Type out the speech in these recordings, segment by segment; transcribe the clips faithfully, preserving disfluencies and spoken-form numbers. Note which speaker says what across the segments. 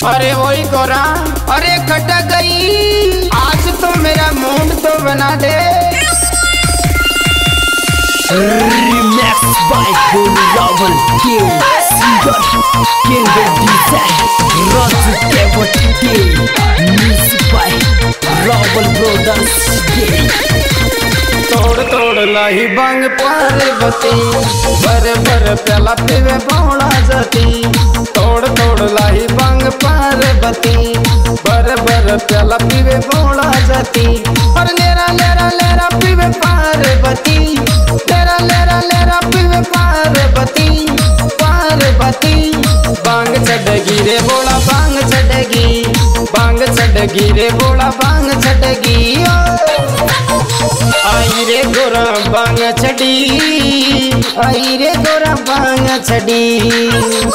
Speaker 1: अरे वही गोरा, अरे कट गई आज तो मेरा मूड तो बना दे।
Speaker 2: Remix by Raval King Singer King Design Raju Kevot Day Music by Raval Brothers Day।
Speaker 1: तोड़ तोड़ लाही बांग पार्वती, बर बर प्याला पीवे बौड़ा जाती। तोड़ तोड़ लाही बांग पार्वती, बर बर प्याला पीवे बौड़ा जाती। और लेरा लेरा लेरा पीवे पार्वती, लेरा लेरा लेरा पीवे पार्वती पार्वती। बांग चढ़गी रे बोला बांग चढ़गी, बांग चढ़गी रे बोला बांग चढ़गी। आई रे गोरा बांग छड़ी, आई रे गोरा बांग छड़ी।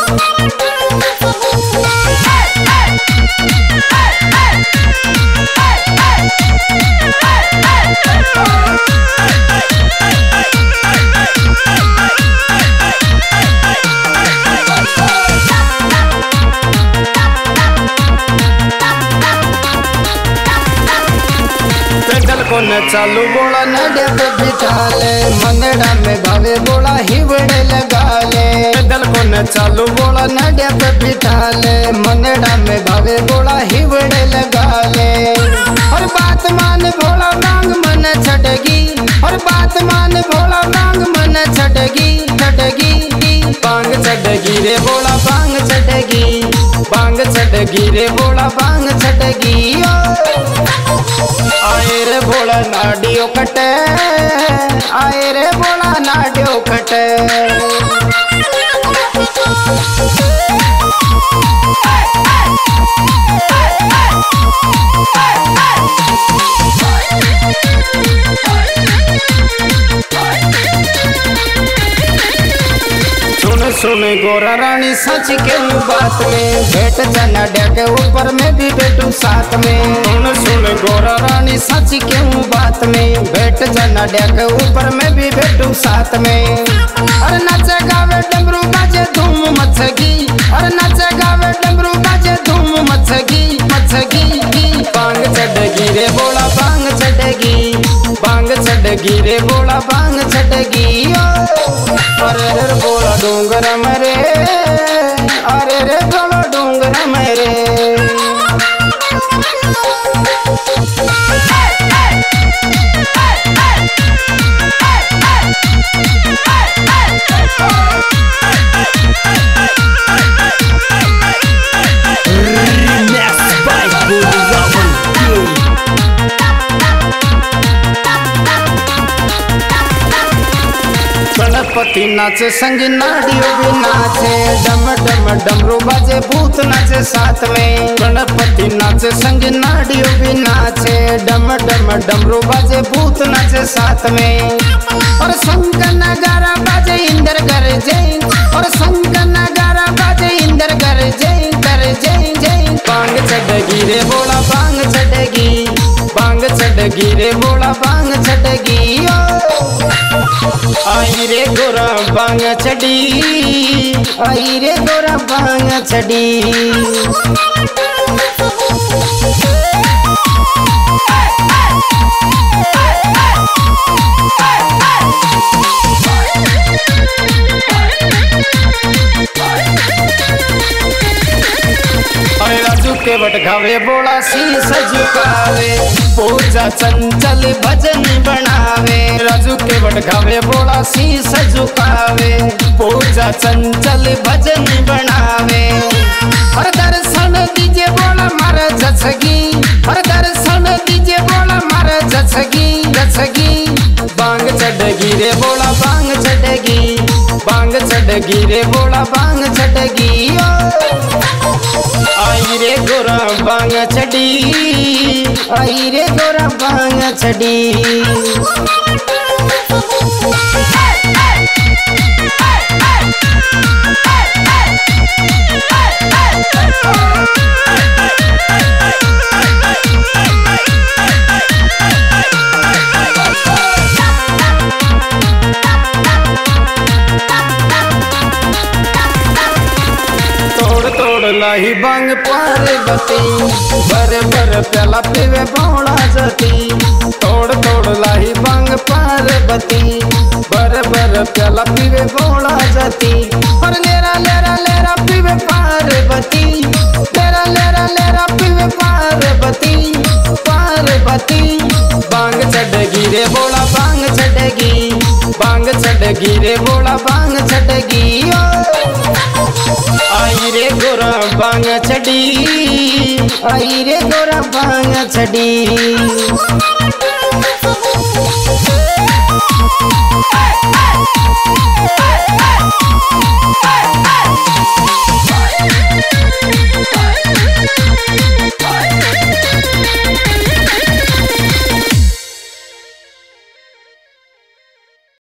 Speaker 1: को न चालू बोला नडे पे बिठा ले, मंगड़ा में भावे बोला हिवड़े लगा ले। दल को न चालू बोला नडे पे बिठा ले, मंगड़ा में भावे बोला हिवड़े लगा ले। और बात मान भोला मांग मन छटगी, और बात मान भोला मांग मन छटगी छटगी। बांग छटगी रे बोला बांग छटगी, बांग छटगी रे बोला बांग छटगी। आए रे बोला नाडियो कटे, आए रे बोला नाडियो कटे। सुन सुन गोरा रानी सच के बात में, बैठ जाना डेके ऊपर में भी बैठू साथ में। सुन सुन गोरा रानी सच के बात में, बैठ जाना डेके ऊपर में भी बैठू साथ में। अरे नाचे गावे डमरू बाजे धूम मचगी, अरे नाचे गावे डमरू बाजे धूम मचगी मचगी। बांग चढ़गी रे बोला बांग चढ़गी, बांग चढ़गी रे बोला बांग चढ़गी। अरे रे बोला डूंगर मरे, अरे रे बोला डूंगर मरे।
Speaker 2: Remix by Raval King।
Speaker 1: Ganpati नाचे संग नाडियो भी नाचे, डम डम डमरू बाजे भूत नाचे साथ में। गणपति नाचे संग नाडियो भी नाचे, डम डम डमरू बाजे भूत नाचे साथ में। और संग नगारा बाजे इंद्र गर जय, और संग नगारा बाजे इंद्र गर जय कर जय जय। बांग चढ़गी रे बोला बांग चढ़गी, बांग चढ़गी रे बोला बांग चढ़गी। आई रे गोरा बांग छड़ी, आई रे गोरा बांग छड़ी। राजू के बट घावे बोला शीश झुकावे, पूजा चंचल भजन बनावे। राजू के बट घावे बोला शीश झुकावे, पूजा चंचल भजन बनावे। और दर्शन दीजे बोला मार जसगी, और दर्शन दीजे बोला मार जसगी जसगी। बांग चढ़गी रे बोला बांग चढ़गी, बांग चढ़गी रे बोला बांग चढ़गी। आई रे गोरा बांग छड़ी, आई रे गोरा बांग छड़ी। लाही बांग पार्वती बर बर प्याला पीवे भोला जती तोड़ तोड़ लाही बांग पार्वती बर बर प्याला पीवे भोला जती और लेरा लेरा लेरा पीवे पार्वती लेरा लेरा लेरा पीवे पार्वती पार्वती बांग चढ़गी रे बोला बांग चढ़गी बांग चढ़गी रे बोला बांग चढ़गी आई रे गोरा बांग चढ़ी आई रे गोरा बांग चढ़ी।